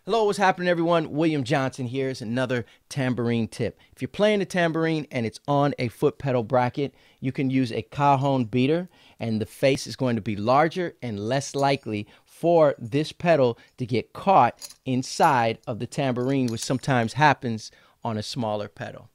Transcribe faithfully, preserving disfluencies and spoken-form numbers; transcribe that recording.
Hello, what's happening, everyone? William Johnson here is another tambourine tip. If you're playing the tambourine and it's on a foot pedal bracket, you can use a Cajon Beater, and the face is going to be larger and less likely for this pedal to get caught inside of the tambourine, which sometimes happens on a smaller pedal.